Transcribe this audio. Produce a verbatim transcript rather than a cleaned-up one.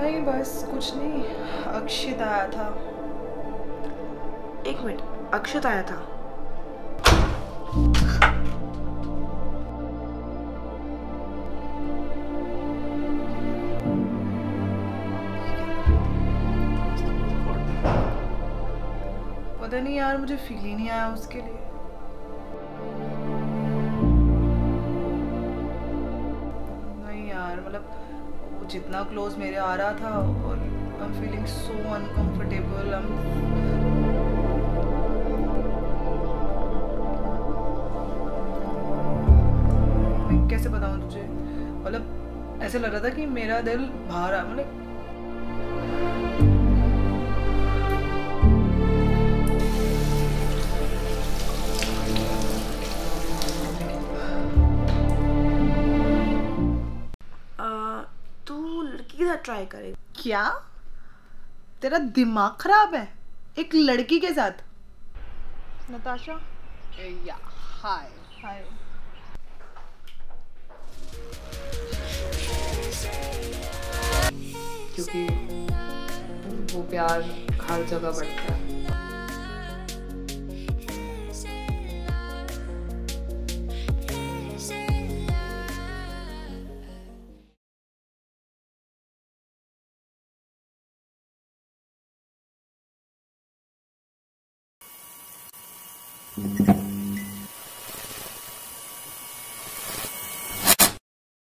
नहीं बस कुछ नहीं, अक्षित आया था। एक मिनट, अक्षित आया था? पता नहीं यार, मुझे फील ही नहीं आया उसके लिए। नहीं यार, मतलब वो जितना क्लोज मेरे आ रहा था और I am feeling so uncomfortable. मैं कैसे बताऊं तुझे, मतलब ऐसे लग रहा था कि मेरा दिल बाहर आ, मतलब तू लड़की के साथ ट्राई करे। क्या तेरा दिमाग खराब है? एक लड़की के साथ? नताशा, या हाय हाय। क्योंकि वो प्यार हर जगह बढ़ता है।